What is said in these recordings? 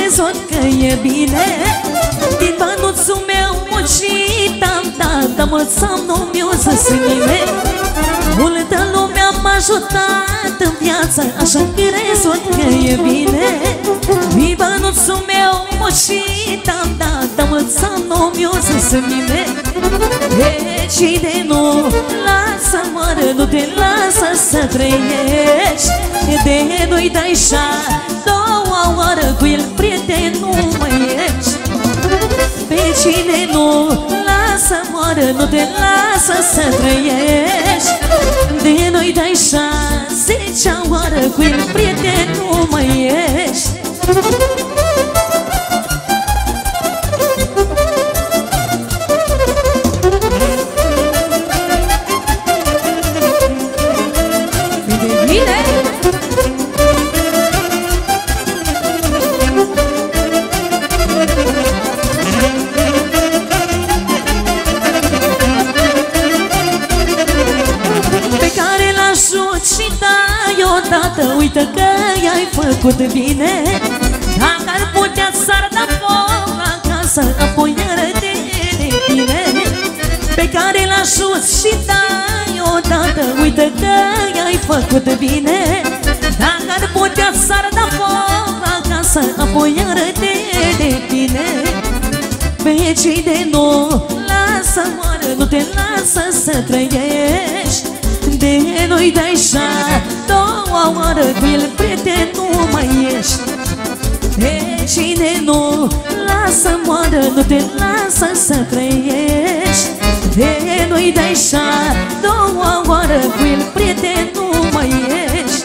crezut că e bine. Din bănuțul meu muncit am dat, dar mult somnul meu să mine. Multă lume m-a ajutat în viață, așa crezut că e bine. Din bănuțul meu muncit am dat, dar mult somnul meu să mine. Decide, nu lasă moară, nu te lasă să trăiești. De nu-i dai două oară, cu el prieten nu mai ești. Pe cine nu lasă moară, nu te lasă să trăiești. De nu-i dai 10-a oară, cu el prieten nu mai ești. Uită că i-ai făcut bine. Dacă ar putea să-ar da foc la casă, apoi iară-te de tine. Pe care l-ajut și dai odată. Uită că i-ai făcut bine. Dacă ar putea să-ar da foc la casă, apoi iară-te de tine. Pe cine nu lasă moară, nu te lasă să trăiești. De nu-i dai două oară, cu el prieten nu mai ești. Pe cine nu lasă moară, nu te lasă să trăiești. De nu-i dai două oară, cu el prieten nu mai ești.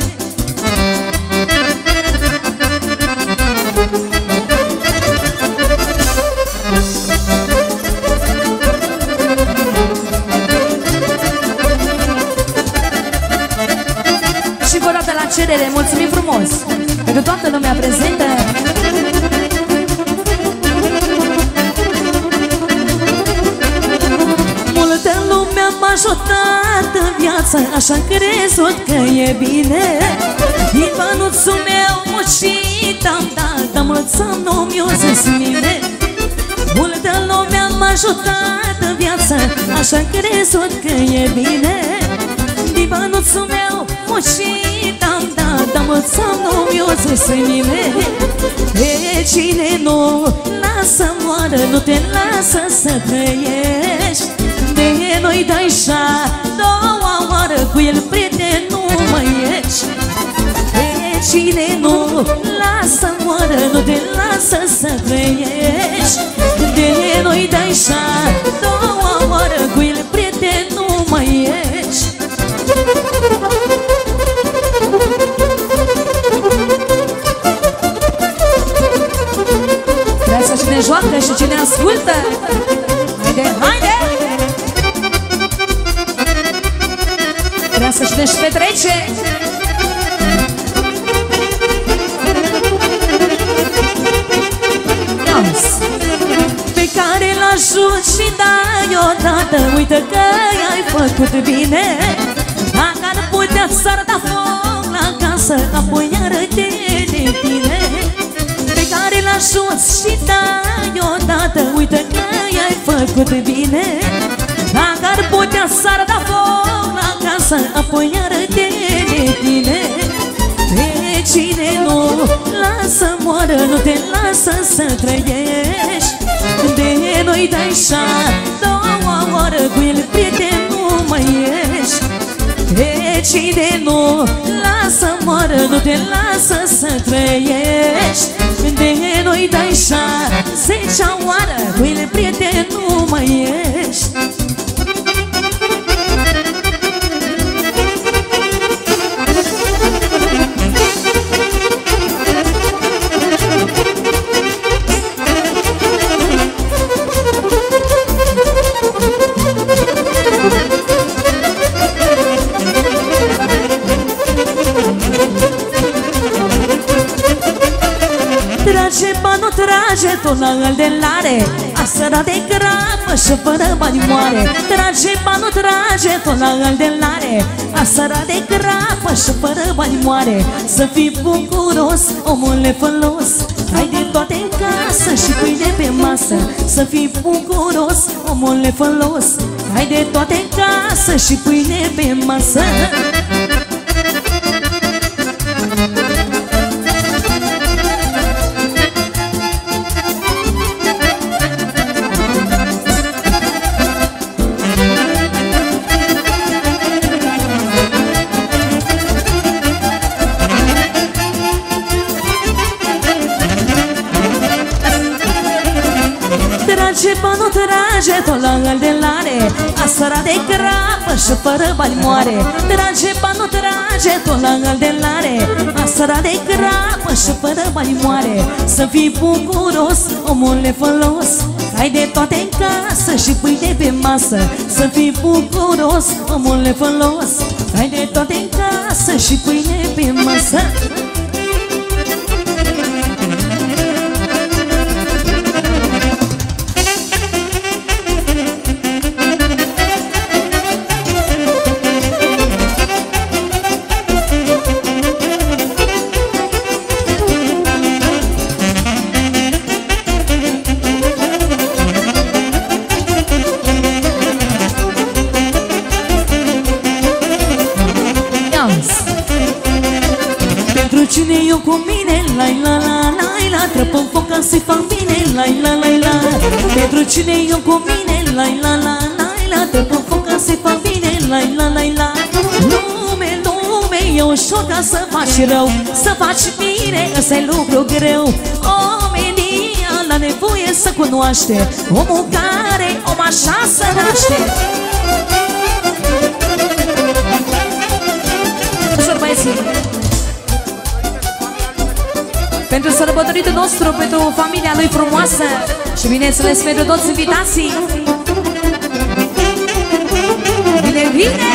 Cerere, mulțumim frumos pentru toată lumea prezentă. Multă lume m-a ajutat în viață, așa crezut că e bine. Din bănuțul meu muncit am dat, dar mult somnul meu să mine. Multă lume m-a ajutat în viață, așa crezut că e bine. Din bănuțul meu muncit am dat, dar mult somnul meu să mine. Pe cine nu lasă moară, nu te lasă să trăiești. De nu-i dai două oară, cu el prieten nu mai ești. Pe cine nu lasă moară, nu te lasă să trăiești. De nu-i dai două oară, cu el prieten nu mai ești. Vreau să cine joacă și cine ascultă. Haide, haide! Vreau să cine-și petrece. Pe care l-ajut și dai odată. Uită că i-ai făcut bine. Dacă ar putea să-ar da foc la casă, apoi iară-te de tine. Pe care l-ajut și dai odată. Uită că i-ai făcut bine. Dacă ar putea să-ar da foc la casă, apoi iară-te de tine. Pe cine nu lasă moară, nu te lasă să trăiești. De nu-i dai două oară, cu el prieten nu mai ești. Pe cine nu lasă moară, nu te lasă să trăiești. De nu-i dai 10-a oară, cu el prieten nu mai ești. Trage banul, trage tonal de lare, asăra de grapă și fără bani moare. Trage banul, trage tonal de lare, asăra de grapă și fără bani moare. Să fii bucuros, omule fălos, ai din toate să fii bucuros, omule fălos. Ai de toate în casă și pâine pe masă. Trage banul, trage tot la aldelare, asăra de grapă și fără bani moare. Trage banul, trage tot la aldelare, asăra de grapă și fără bani moare. Să fii bucuros, omule fălos, ai de toate în casă și pâine pe masă. Să fii bucuros, omule fălos, ai de toate în casă și pâine pe masă. Cine eu cu mine, la, trăpăm foc ca să-i fac bine, la. Pentru cine eu cu mine, la, trăpăm foc ca să-i fac bine, la. Lume, e ușor ca să faci rău, să faci bine, ăsta-i lucru greu. Omenia la nevoie să cunoaște, omul care om așa să naște. Ușor, băieții. Pentru sărbătoritul nostru, pentru familia lui frumoasă și bineînțeles pentru toți invitații. Bine, bine!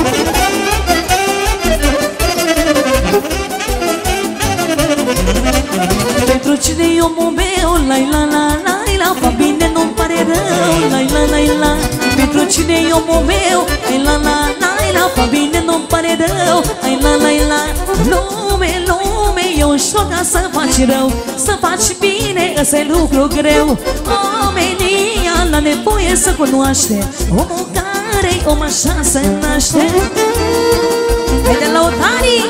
Pentru cine e omul meu, la, fa bine, nu-mi pare rău, la. Pentru cine e omul meu, la, fa bine, nu-mi pare rău, la. Lume, e ușor ca să faci rău, să faci bine, ăsta-i lucru greu. Omenia la nevoie să cunoaște, omul care om așa se naște. Haide la otarii!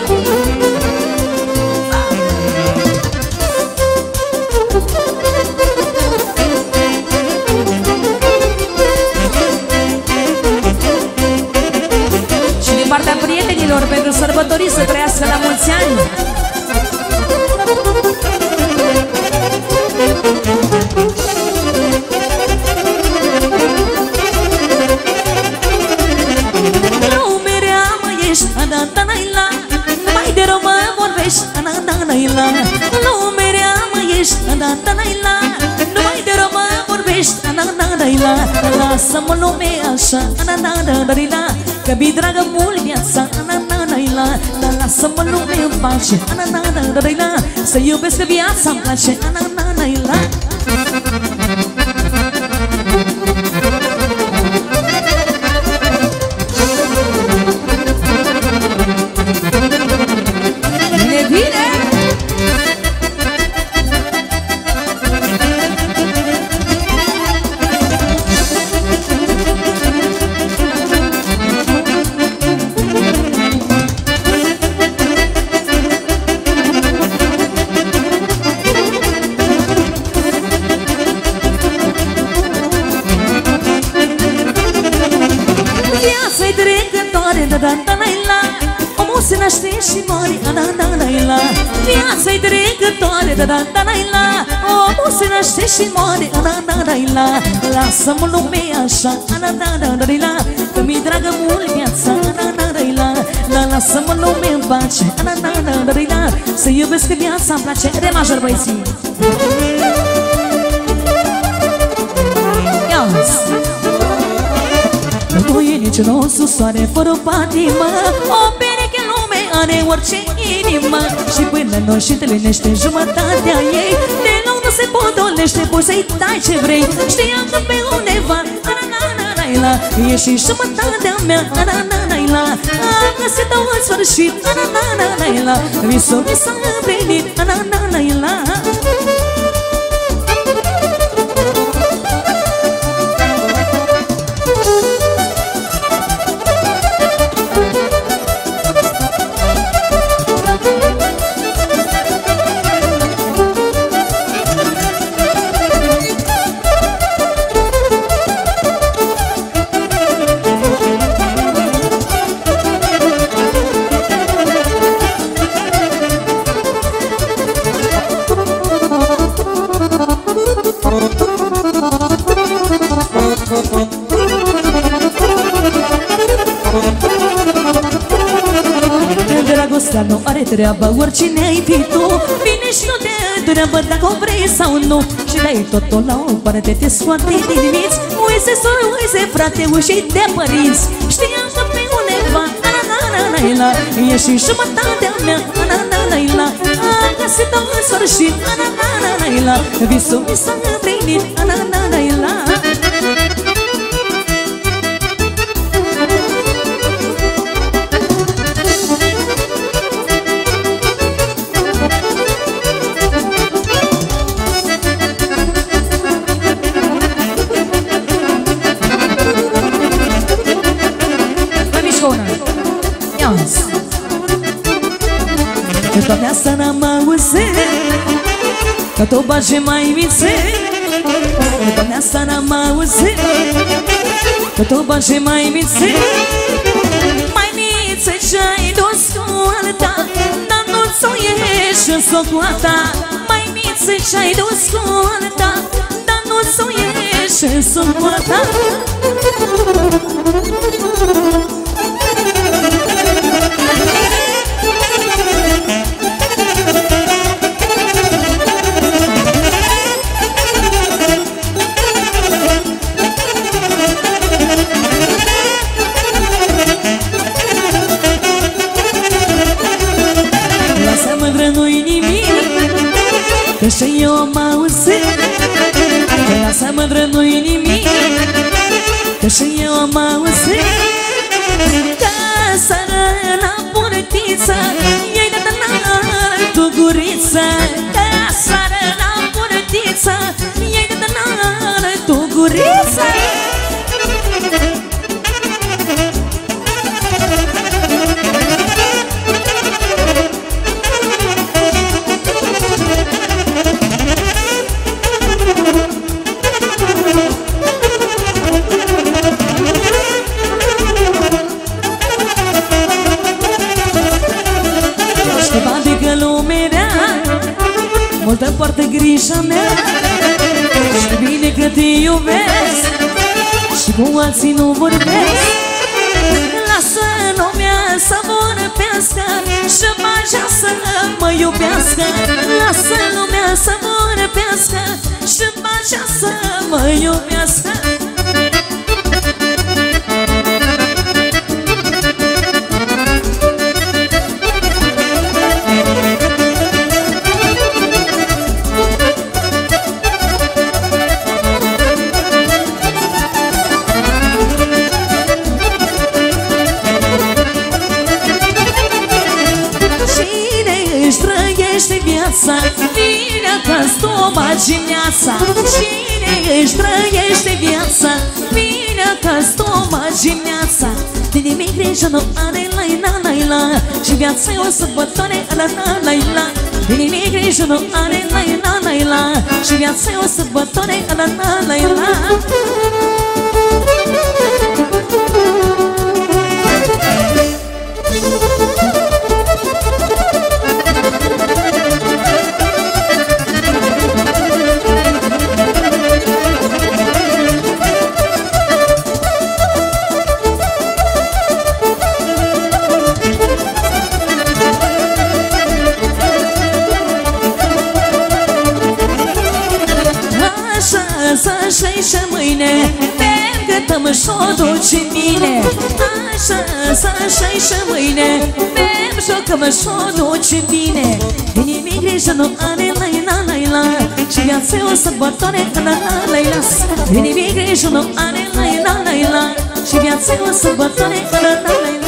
Și din partea prietenilor, pentru sărbătorii să trăiască la mulți ani. Numai de rău mă vorbești, lumerea mă ești, numai de rău mă vorbești, lasă-mă lume așa, că mi-i dragă mult viața, lasă-mă lume în pace, să iubesc că viața-mi place, omul se naște și moare, viața-i trecătoare, omul se naște și moare, lasă-mă lume așa, că mi-i dragă mult viața, lasă-mă lume în pace, să iubesc că viața-mi place. Re major, băieții! Nu e niciun osul soare fără patimă, o pereche lume are orice inimă. Și până nu și întâlnește jumătatea ei, deloc nu se potolește, poți să-i dai ce vrei. Știam că pe undeva, e și jumătatea mea, am găsit-o în sfârșit, visul mi s-a împlinit, treabă, oricine ai fi tu. Vine și nu te întreabă dacă o vrei sau nu. Și dai totul la o parte, te scoate din minți. Uise soră, uise frate, uși de părinți. Știam că pe undeva, na-na-na-na-na-la, e și jumătatea mea, na-na-na-na-la. Am găsit-o în sfârșit, na-na-na-na-na-la. Visul mi s-a împlinit, na-na-na-na-la. Că toată asta n-am auzit, că tot bage mai mințit. Că toată asta n-am auzit, că tot bage mai mințit. Mai mințit ce-ai dus cu alta, dar nu ți-o ieși în socoata. Mai mințit ce-ai dus cu alta, dar nu ți-o ieși în socoata. Că și eu am auzit, că lasă mândră nu-i nimic. Că și eu am auzit, că sară la bunătiță i-ai dat în altă guriță. Că sară la bunătiță i-ai dat în altă guriță. Multă poartă grija mea, știi bine că te iubesc și cu alții nu vorbesc. Lasă lumea să vorbească și magea să mă iubească. Lasă lumea să vorbească și magea să mă iubească. Vine că-ți tomaci viața. Cine își trăiește viața, vine că-ți tomaci viața. De nimic grijă nu are la-i-la-la-la, și viața e o sărbătoare la-la-la-la. De nimic grijă nu are la-i-la-la-la, și viața e o sărbătoare la-la-la-la. Și mâine pregătăm și-o duci în mine. Așa să și mâine bem, jucăm și-o duci în mine. De nimic grijă nu are la-i-la-la-la, și viața e o sărbătoare la-la-la-la. De nimic grijă nu are la-i-la-la-la, și viața e o sărbătoare la-la-la-la.